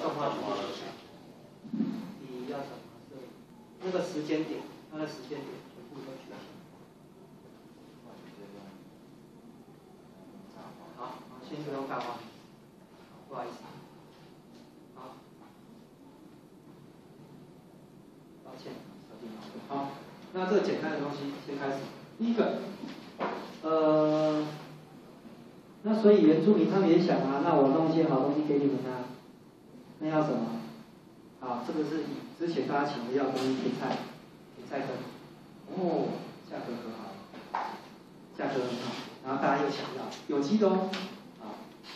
动画图片，你要怎么设？那个时间点，它的时间点全部都取消。好，先不用干嘛，不好意思。好，抱歉，小地方。好，那这个简单的东西先开始。第一个，那所以原住民他们也想啊，那我弄一些好东西给你们啊，那要什么？好，这个是之前大家抢的要东西，甜菜根，哦，价格很好，价格很好，然后大家又想要有机的哦，好，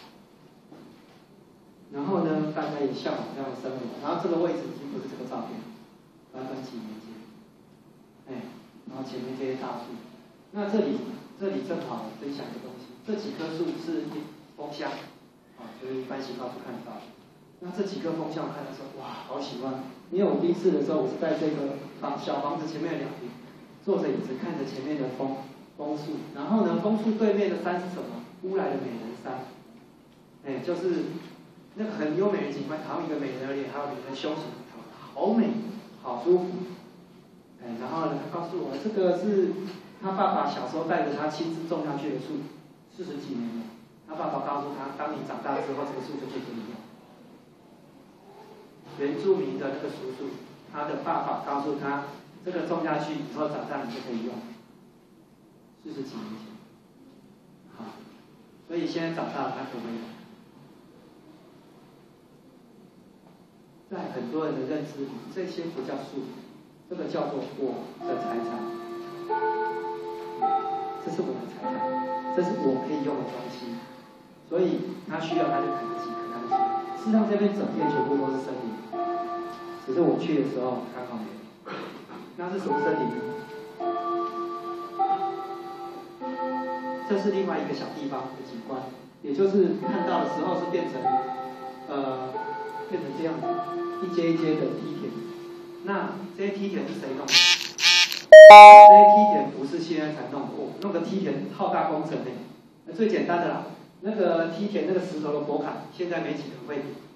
然后呢，大家也向往这样的生活，然后这个位置已经不是这个照片，要分几年间，哎，然后前面这些大树，那这里正好分享一个东西。这几棵树是枫香，就是一般行道处看到的。那这几棵枫香，我看的时候，哇，好喜欢！因为我第一次的时候，我是在这个小房子前面的两边，坐着椅子看着前面的枫树，然后呢，枫树对面的山是什么？乌来的美人山，哎，就是那个很优美的景观，好像一个美人的脸，还有美人的胸什么，好美，好舒服。哎，然后呢，他告诉我，这个是他爸爸小时候带着他亲自种下去的树。40几年了，他爸爸告诉他，当你长大之后，这个树就可以给你用。原住民的那个叔叔，他的爸爸告诉他，这个种下去以后长大你就可以用。40几年前，好，所以现在长大了，他可不可以？在很多人的认知里，这些不叫树，这个叫做我的财产。这是我的财产。这是我可以用的东西，所以他需要他就砍得起，砍得起。事实上这边整片全部都是森林，只是我去的时候刚好没有。那是什么森林呢？这是另外一个小地方的景观，也就是看到的时候是变成这样子，一阶一阶的梯田。那这些梯田是谁弄的？这些梯田不是现在才弄的，弄个梯田浩大工程呢。最简单的啦，那个梯田那个石头的驳坎，现在没几个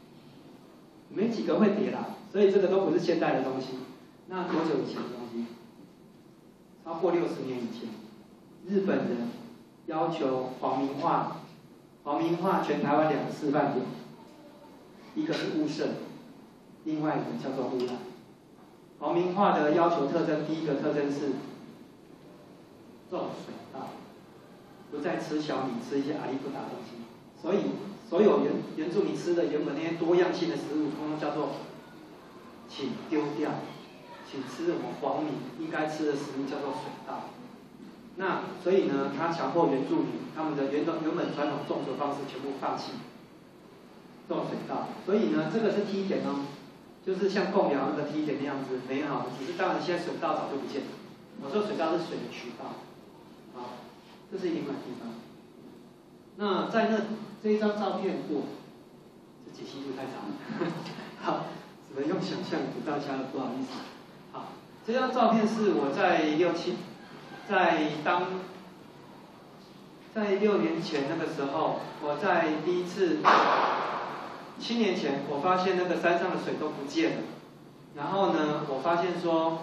会叠啦，所以这个都不是现代的东西。那多久以前的东西？超过60年以前，日本人要求皇民化全台湾2个示范点，一个是雾社，另外一个叫做污染。皇民化的要求特征，第一个特征是种水稻，不再吃小米，吃一些阿里不达东西。所以所有原住民吃的原本那些多样性的食物，通通叫做请丢掉，请吃我们皇民应该吃的食物叫做水稻。那所以呢，他强迫原住民他们的原本传统种植方式全部放弃，种水稻。所以呢，这个是梯田哦。就是像贡寮那个梯田那样子美好的，只是当然现在水稻早就不见了。我说水稻是水的渠道，好，这是另外地方。那在这一张照片，这解析度太长了，好，只能用想象给大家了，不好意思。好，这张照片是我在在6年前那个时候，我在第一次。7年前，我发现那个山上的水都不见了。然后呢，我发现说，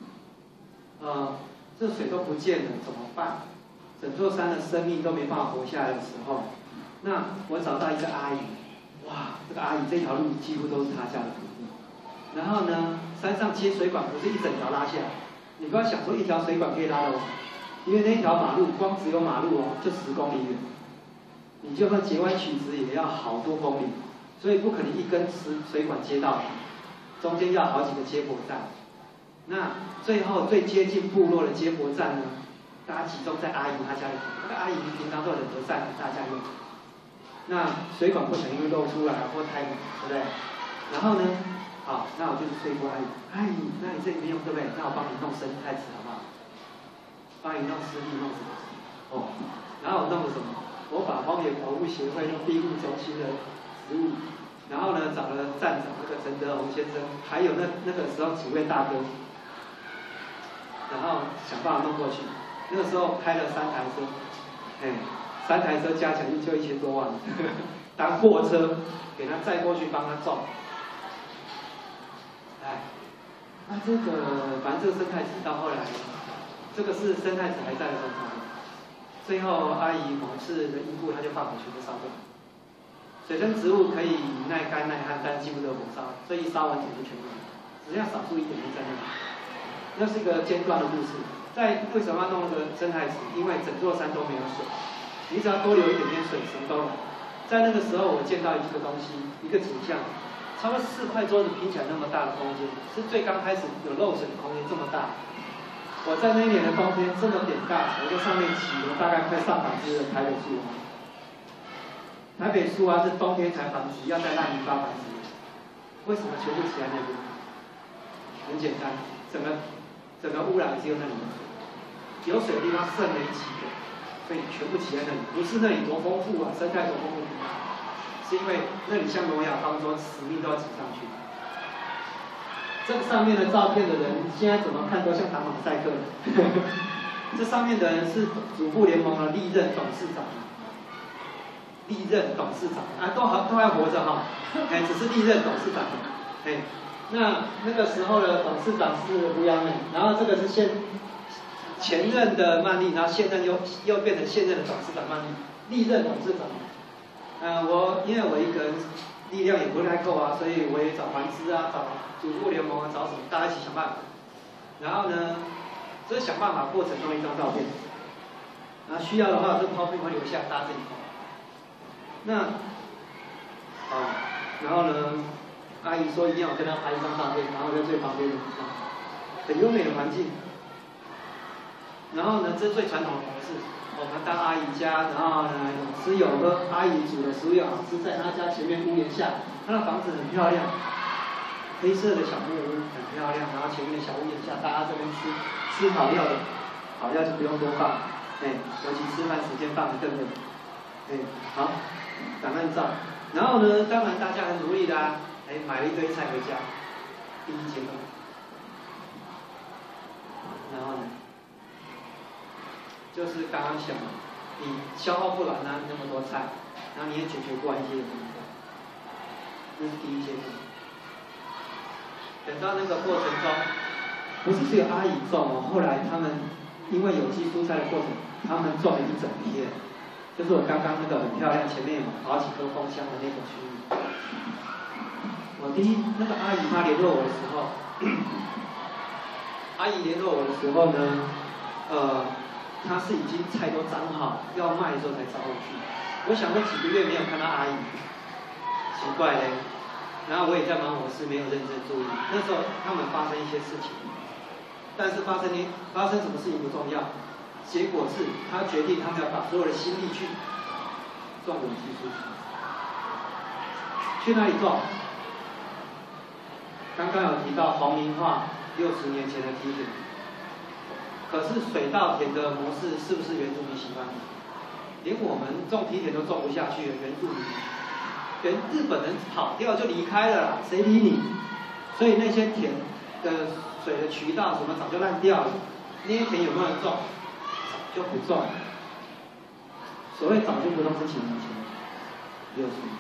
这水都不见了，怎么办？整座山的生命都没办法活下来的时候，那我找到一个阿姨，哇，这个阿姨这条路几乎都是她家的土地。然后呢，山上接水管不是一整条拉下来，你不要想说一条水管可以拉得完，因为那条马路光只有马路哦，就10公里远，你就算截弯曲直也要好多公里。所以不可能一根水管接到底，中间要好几个接驳站。那最后最接近部落的接驳站呢，大家集中在阿姨她家里，那个阿姨平常都很和善，大家用。那水管不可能因为漏出来或太猛，对不对？然后呢，好，那我就是说服阿姨，阿姨，那你这里没用对不对？那我帮你弄生态池好不好？帮你弄湿地，弄什么？哦，然后我弄了什么？我把荒野保护协会用庇护中心的然后呢，找了站长那个陈德宏先生，还有那个时候几位大哥，然后想办法弄过去。那个时候开了3台车，3台车加起来就1000多万，当货车给他载过去帮他种。 来，这个反正这个生态池到后来，这个是生态池还在的状态。最后阿姨某次的因故，她就放火全部烧掉。水生植物可以耐干耐旱，但经不得火烧，所以一烧完全部全部，只剩下少数一点点在那里。那是一个间断的故事。为什么要弄那个生态池？因为整座山都没有水，你只要多留一点点水，什么都来。在那个时候，我见到一个东西，一个景象，差不多4块桌子拼起来那么大的空间，是最刚开始有漏水的空间，这么大。我在那一年的冬天这么点大，我在上面骑了大概快上百只的台北树蛙。台北树蛙是冬天才繁殖，要在烂泥巴繁殖。为什么全部骑在那边？很简单，整个污染只有那里有水，有水的地方剩没几个，所以全部骑在那里。不是那里多丰富啊，生态多丰富，是因为那里像挪亚方舟，死命都要挤上去。这个上面的照片的人，现在怎么看都像打马赛克。这上面的人是主妇联盟的历任董事长，都还活着哈，只是历任董事长，那个时候的董事长是胡杨美，然后这个是前任的曼丽，然后现任又变成现任的董事长曼丽，历任董事长。因为我一个人力量也不太够啊，所以我也找环资啊，找主妇联盟啊，找什么，大家一起想办法。然后呢，这是想办法过程中的一张照片。然后需要的话，这泡片会留下，大家自己拍。然后呢，阿姨说一定要跟她拍一张照片，然后在最旁边的地方，很优美的环境。然后呢，这是最传统的模式。我们到阿姨家，然后呢有吃有喝，阿姨煮的食物也好吃，在她家前面屋檐下，她的房子很漂亮，黑色的小木屋很漂亮，然后前面的小屋檐下，大家这边吃烤料的，烤料就不用多放，尤其吃饭时间放的更美，好，档案照。然后呢，当然大家很努力的买了一堆菜回家，第一阶段。然后呢，就是刚刚想，你消耗不完那么多菜，然后你也解决不完一些问题，这是第一阶段。等到那个过程中，不是只有阿姨种哦，后来他们因为有机蔬菜的过程，他们种了一整片。就是我刚刚那个很漂亮，前面有好几棵枫香的那个区域。我那个阿姨她联络我的时候，她是已经菜都长好，要卖的时候才找我去。我想说几个月没有看到阿姨，奇怪嘞。然后我也在忙我事，没有认真注意。那时候他们发生一些事情，但是发生什么事情不重要。结果是他决定，他们要把所有的心力去种有机蔬菜。去哪里种？刚刚有提到黄明化60年前的梯田，可是水稻田的模式是不是原住民喜欢的？连我们种梯田都种不下去了，原住民，日本人跑掉就离开了啦，谁理你？所以那些田的水的渠道什么早就烂掉了，那些田有没有人种？就不种，所谓早就不种是几年前，60年，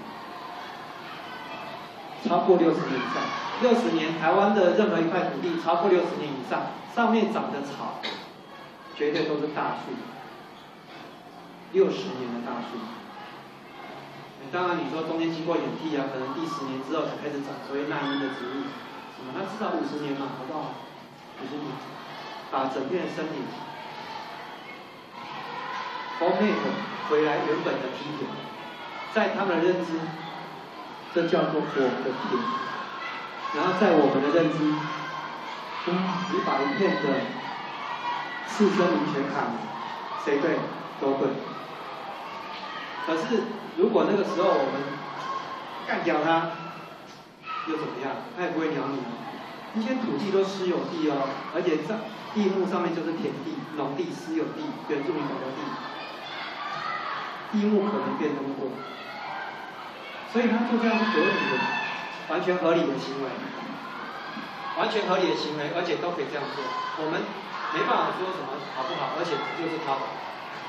超过60年以上，60年台湾的任何一块土地超过60年以上，上面长的草，绝对都是大树，60年的大树。当然你说中间经过演替啊，可能第10年之后才开始长所谓耐阴的植物，什么？那至少50年嘛，好不好？50年，把整片森林。formate 回来原本的梯田，在他们的认知，这叫做我的田。然后在我们的认知，你把一片的次生林全砍了，谁对？都对。可是如果那个时候我们干掉它，又怎么样？它也不会鸟你。那些土地都私有地哦，而且在地目上面就是田地、农地、私有地、原住民保留地。地目可能变那么多，所以他做这样是合理的，完全合理的行为，完全合理的行为，而且都可以这样做。我们没办法说什么好不好，而且就是他好。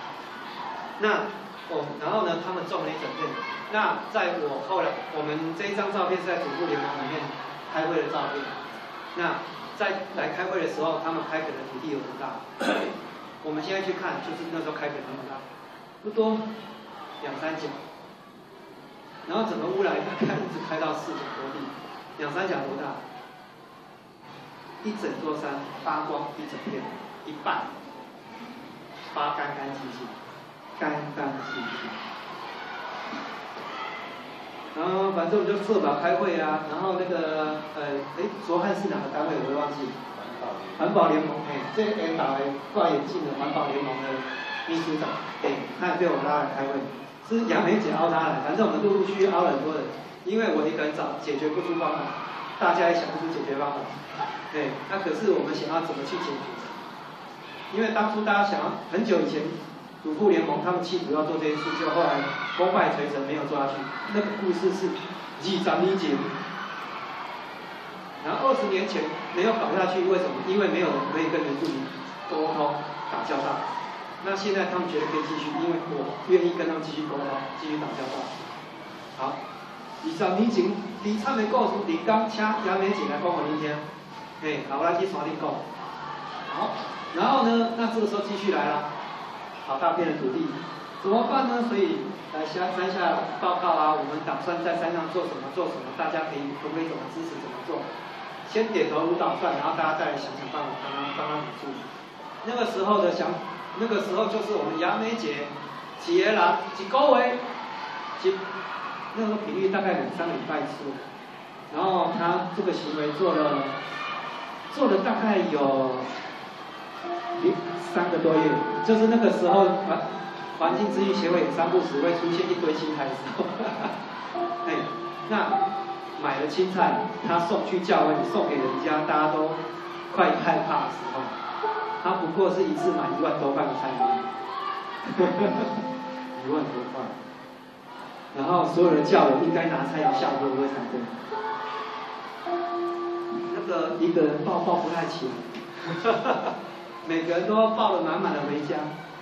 然后呢，他们种了一整片。那在我后来，我们这一张照片是在主妇联盟里面开会的照片。 那在来开会的时候，他们开垦的土地有多大？我们现在去看，就是那时候开垦那么大，不多，2-3甲。然后整个乌来大概一直开到4甲多地，2-3甲多大？一整座山扒光一整片，一半扒干干净净，干干净净。然后反正我们就设法开会啊，然后那个卓汉是哪个单位我都忘记。环保联盟，这打挂眼镜的环保联盟的秘书长，他也被我拉来开会，是杨梅姐凹他来，反正我们陆陆续续凹了很多人，因为我一个人找解决不出方法，大家也想不出解决方法，那可是我们想要怎么去解决？因为当初大家想要很久以前，主妇联盟他们企图要做这件事，就后来功败垂成，没有做下去。那个故事是20年前，然后20年前没有搞下去，为什么？因为没有人可以跟原住民沟通、打交道。那现在他们觉得可以继续，因为我愿意跟他们继续沟通、继续打交道。好，20年前，离惨的故事，林刚请杨梅姐来讲给恁听，好，我来去山顶讲。好，然后呢，那这个时候继续来了，好大片的土地，怎么办呢？所以来山下报告啊，我们打算在山上做什么，大家可不可以怎么支持，怎么做？先点头如捣蒜，然后大家再来想想办法帮他补助。那个时候就是我们杨梅姐一个人一个月，那个频率大概2-3礼拜一次，然后他这个行为做了大概有3个多月，就是那个时候环境治愈协会3不时会出现一堆青菜的时候，那买了青菜，他送去教会，送给人家，大家都快害怕的时候，他不过是一次买1万多块的菜而已，1万多块，然后所有的教友应该拿菜要下座位才对，那个一个人抱不太起来，每个人都要抱得满满的回家。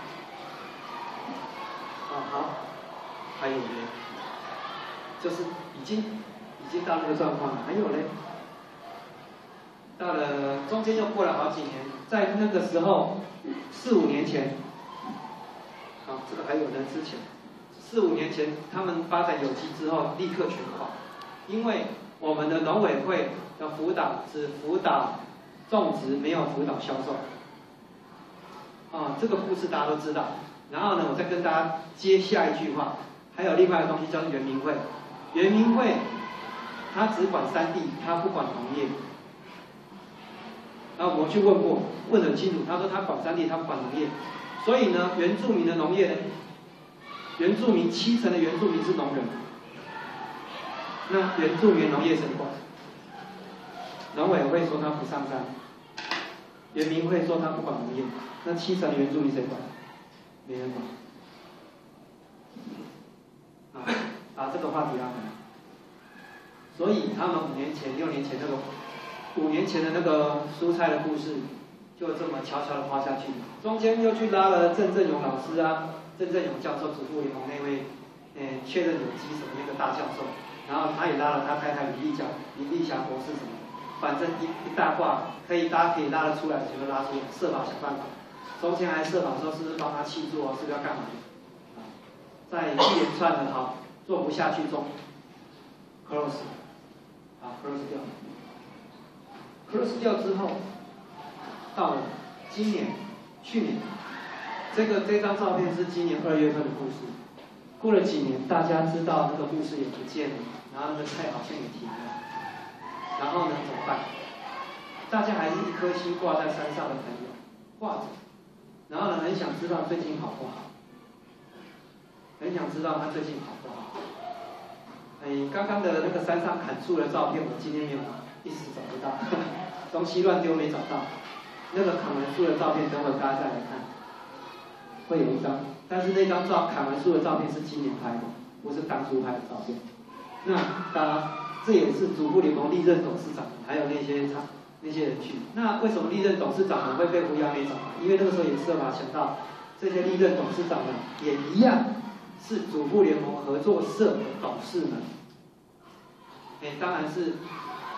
好，还有呢，就是已经到那个状况了。还有呢，到了中间又过了好几年，在那个时候4-5年前，这个还有人之前，4-5年前他们发展有机之后立刻全垮，因为我们的农委会的辅导只辅导种植，没有辅导销售。这个故事大家都知道。然后呢，我再跟大家接下一句话，还有另外一个东西叫做原民会。原民会它只管山地，它不管农业。然后我去问过，问得很清楚，他说他管山地，他不管农业。所以呢，原住民的农业呢，原住民70%的原住民是农人。那原住民农业谁管？农委会说他不上山，原民会说他不管农业，那70%的原住民谁管？没人管。把这个话题拉回来。所以他们5年前、6年前那个5年前的那个蔬菜的故事，就这么悄悄的画下去。中间又去拉了郑正勇老师啊，郑正勇教授，主妇联盟那位，确认有机什么那个大教授，然后他也拉了他太太林丽霞博士什么，反正一大挂，大家可以拉得出来就拉出来，设法想办法。中间还设法说是不是帮他气做，是不是要干嘛？在一连串的做不下去中 ，close， close 掉。close 掉之后，到了今年、去年，这张照片是今年2月份的故事。过了几年，大家知道那个故事也不见了，然后那个菜好像也停了。然后呢，怎么办？大家还是一颗心挂在山上的朋友，挂着。然后呢，很想知道最近好不好，很想知道他最近好不好。刚刚的那个山上砍树的照片，我今天没有，一时找不到，东西乱丢没找到。那个砍完树的照片，等会大家再来看，会有一张，但是那张砍完树的照片是今年拍的，不是当初拍的照片。那当然，这也是主妇联盟历任董事长，还有那些人去。那为什么历任董事长们会被胡杨梅找？因为那个时候也设法想到，这些历任董事长们也一样是主妇联盟合作社的董事们。当然是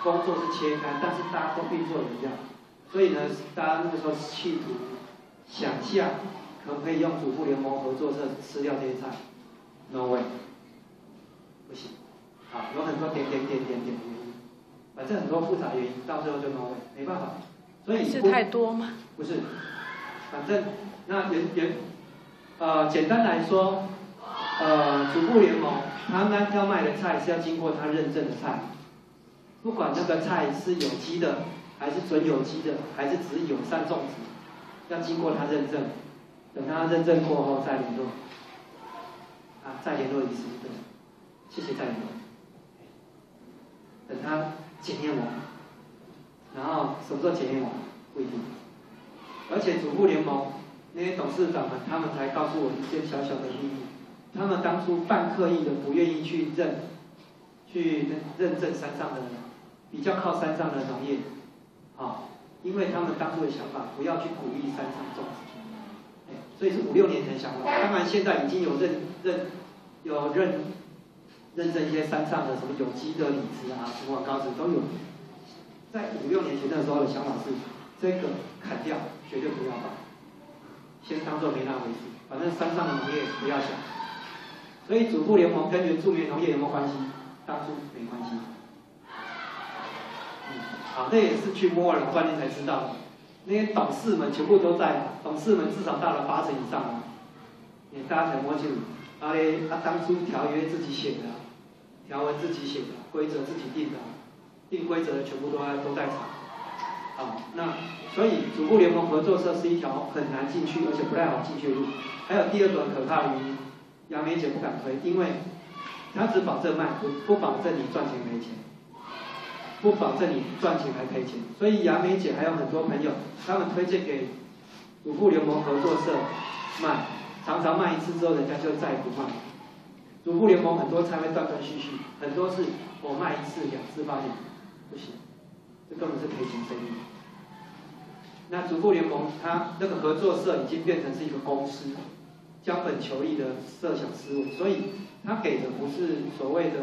工作是切开，但是大家都运作一样，所以呢，大家那个时候企图想象可不可以用主妇联盟合作社吃掉这些菜 ？No way， 不行。好，有很多点的原因，反正很多复杂原因，到最后就 no way， 没办法。所以是太多吗？ 不是，反正那简单来说，主妇联盟他们要卖的菜是要经过他认证的菜，不管那个菜是有机的，还是准有机的，还是只是友善种植，要经过他认证，等他认证过后再联络，再联络一次，对，谢谢再联络，等他检验完，然后什么时候检验完不一定，而且主妇联盟那些董事长们，他们才告诉我一件小小的秘密，他们当初半刻意的不愿意去认证山上的比较靠山上的农业，因为他们当初的想法不要去鼓励山上种植，所以是5、6年前的想法。当然现在已经有认证一些山上的什么有机的李子啊、什么高子都有。在5、6年前那时候的想法是，这个砍掉绝对不要放，先当做没那回事，反正山上的农业不要想。所以主妇联盟跟原住民农业有没有关系？当初没关系。好，那也是去摸了锻炼才知道的。那些董事们全部都在，董事们至少到了80%以上啊。大家才摸清楚，当初条约自己写的，条文自己写的，规则自己定的，定规则的全部都在场。好，那所以主妇联盟合作社是一条很难进去，而且不太好进去的路。还有第二个可怕的原因，杨梅姐不敢推，因为她只保证卖，不保证你赚钱赔钱。不保证你赚钱还赔钱，所以杨梅姐还有很多朋友，他们推荐给主妇联盟合作社卖，常常卖一次之后，人家就再也不卖。主妇联盟很多菜会断断续续，很多是我卖1次、2次发现不行，这根本是赔钱生意。那主妇联盟它那个合作社已经变成是一个公司，将本求利的设想思维，所以它给的不是所谓的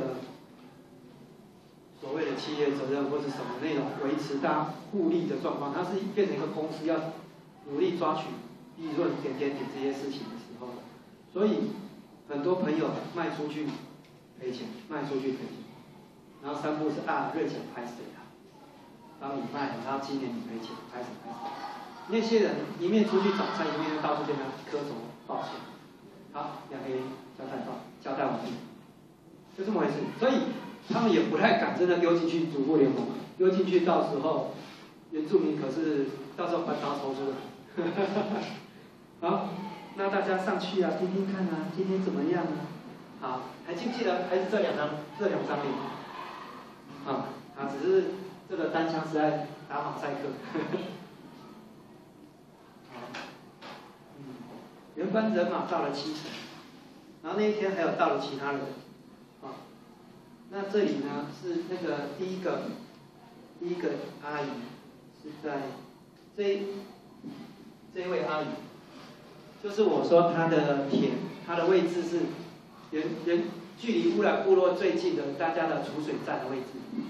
企业责任或者什么那种维持大家互利的状况，它是变成一个公司要努力抓取利润点这些事情的时候，所以很多朋友卖出去赔钱，卖出去赔钱，然后3步是瑞姐拍谁啊？帮你卖了，然后今年你赔钱，拍谁？那些人一面出去找菜，一面到处跟他磕头抱歉，好，2黑交代完毕，就这么回事，所以。他们也不太敢真的丢进去主妇联盟，丢进去到时候原住民可是到时候把刀抽出来。好，那大家上去啊，听听看啊，今天怎么样啊？好，还记不记得？还是这两张脸？只是这个单枪是在打马赛克。原班人马到了7成，然后那一天还有到了其他人。那这里呢是那个第一个阿姨是在这一位阿姨，就是我说她的田，她的位置是距离乌来部落最近的大家的储水站的位置。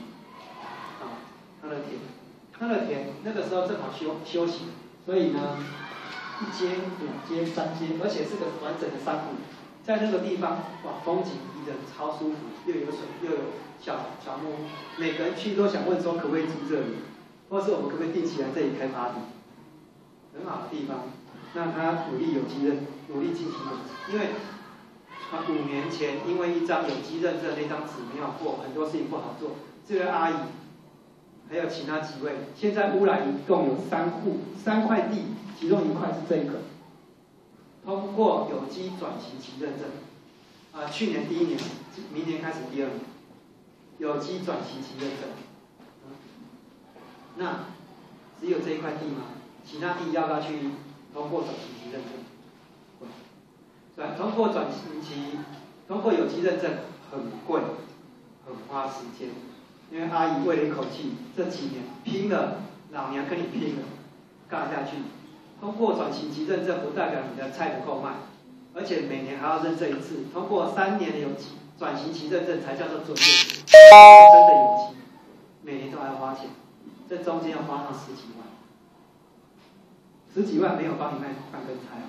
她的田那个时候正好休息，所以呢1间、2间、3间，而且是个完整的山谷，在那个地方哇风景宜人，超舒服。又有水，又有小木屋，每个人去都想问说可不可以住这里，或是我们可不可以定期来这里开 party， 很好的地方。那他努力有机认，努力进行有机，因为他5年前因为一张有机认证那张纸没有过，很多事情不好做。这位阿姨还有其他几位，现在乌来一共有3块地，其中1块是这个，通过有机转型期认证。去年第1年，明年开始第2年，有机转型期认证。那只有这一块地吗？其他地要不要去通过转型期认证？通过转型期，通过有机认证很贵，很花时间。因为阿姨为了一口气，这几年拼了，老娘跟你拼了，干下去。通过转型期认证不代表你的菜能够卖。而且每年还要认证1次，通过3年的有机转型期认证才叫做准有机，真的有机。 每年都还要花钱，这中间要花上十几万，10几万没有帮你卖半根菜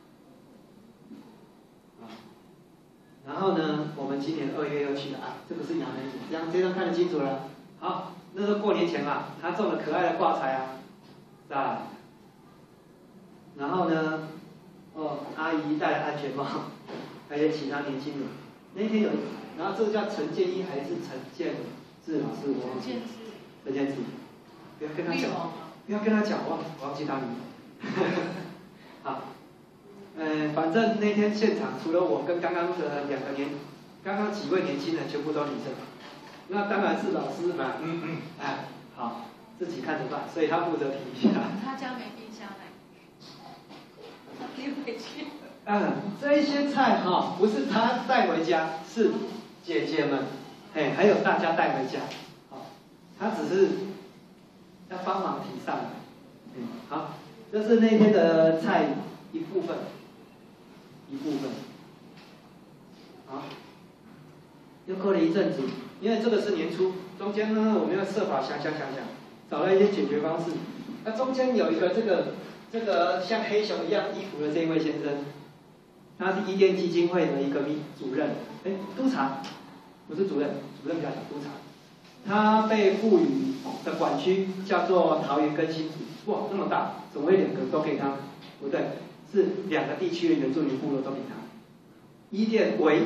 啊。然后呢，我们今年2月又去了啊，这个是杨梅姐，这张看得清楚了。好，那是过年前嘛，他种了可爱的挂彩啊，在。然后呢，阿姨戴了安全帽，还有其他年轻人。那天有，然后这个叫陈建一还是陈建志老师？我忘记。陈建志。不要跟他讲，不要跟他讲，我忘记他名字。好，反正那天现场除了我跟刚刚的刚刚几位年轻人全部都女生。那当然是老师嘛，哎，好，自己看着办，所以他负责提一下。 他家没冰箱哎，他拎回去。 这一些菜哈，不是他带回家，是姐姐们，还有大家带回家，好，他只是要帮忙提上来，好，这是那天的菜一部分，好，又过了一阵子，因为这个是年初，中间呢我们要设法想，找到一些解决方式。那中间有一个这个像黑熊一样衣服的这一位先生，他是伊甸基金会的一个主任，督察，不是主任比较小，督察。他被赋予的管区叫做桃园更新组，哇，那么大，怎么会2个都给他？不对，是2个地区的原住民部落都给他。伊甸唯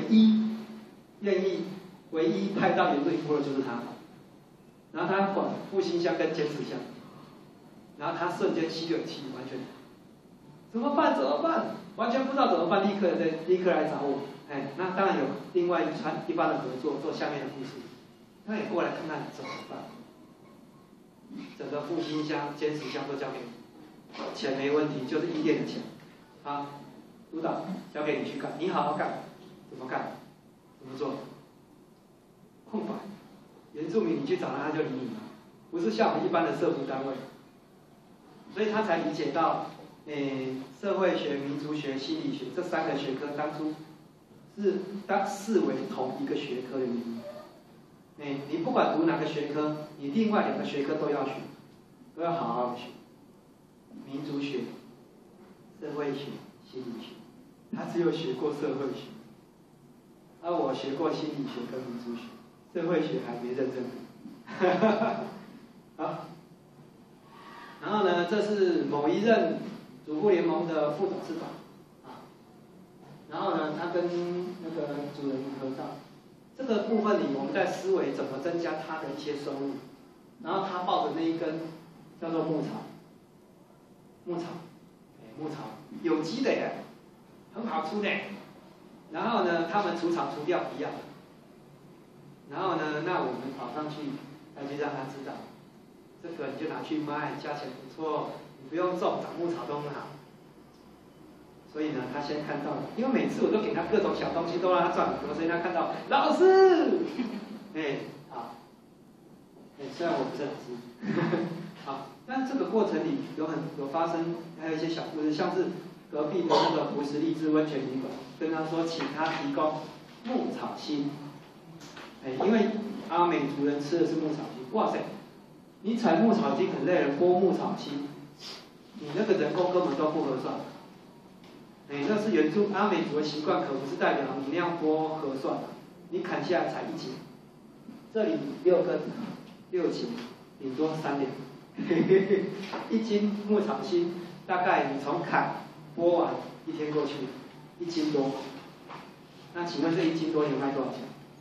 一派到原住民部落就是他，然后他管复兴乡跟尖石乡，然后他瞬间吸了气，完全怎么办？完全不知道怎么办，立刻来找我。那当然有另外一般的合作，做下面的故事。他也过来看看怎么办。整个复兴乡、尖石乡都交给你，钱没问题，就是伊甸的钱。好，督导交给你去干，你好好干，怎么干？怎么做？空白。原住民你去找他，他就理你了，不是像我们一般的社福单位。所以他才理解到，社会学、民族学、心理学这3个学科当初是视为同一个学科的原因。你不管读哪个学科，你另外2个学科都要学，都要好好的学。民族学、社会学、心理学，他只有学过社会学，而我学过心理学跟民族学，社会学还没认真读。好，然后呢，这是某一任主妇联盟的副董事长，然后呢，他跟那个主人合照。这个部分里，我们在思维怎么增加他的一些收入。然后他抱着那一根叫做牧草，牧草有机的耶，很好出的。然后呢，他们除草除掉不要。然后呢，那我们跑上去，再去让他知道，这个你就拿去卖，价钱不错，你不用种，长牧草都很好。所以呢，他先看到了，因为每次我都给他各种小东西，都让他赚很多，所以他看到老师，好，虽然我不是老师，好，但这个过程里有发生，还有一些小故事，像是隔壁的那个福石励志温泉旅馆，跟他说请他提供牧草心，因为阿美族人吃的是牧草心，哇塞，你采牧草精很累了，剥牧草心，你那个人工根本都不合算。那是原住阿美族的习惯，可不是代表你那样剥合算。你砍下来才1斤，这里6根6斤，顶多3两。1斤牧草心，大概你从砍剥完1天过去，1斤多。那请问这1斤多你卖多少钱？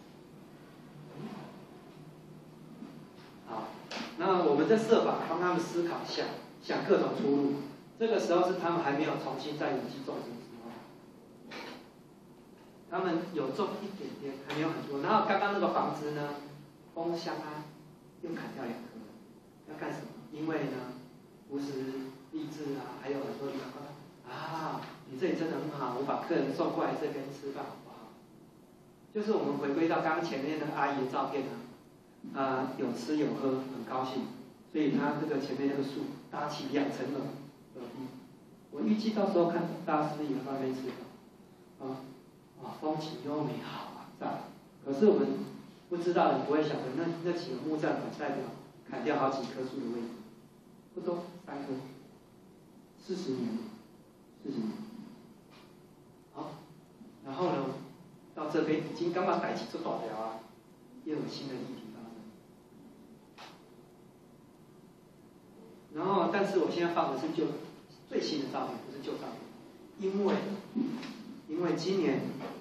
好，那我们在设法帮他们思考一下，想各种出路。这个时候是他们还没有重新再有机种植的时候，他们有种一点点，还没有很多。然后刚刚那个房子呢，风箱啊，又砍掉2棵，要干什么？因为呢，福石励志啊，还有很多地方啊，你这里真的很好，我把客人送过来这边吃饭好不好？就是我们回归到刚刚前面那个阿姨的照片啊，有吃有喝，很高兴，所以他这个前面那个树搭起2层楼。我预计到时候看大师也方便吃到，风景优美好啊，赞！可是我们不知道的，你不会晓得那几个木栈板代表砍掉好几棵树的位置，不多3棵，40年，40年。好，然后呢，到这边已经刚把代志做大条啊，又有新的议题发生。然后，但是我现在放的是最新的照片，不是旧照片，因为今年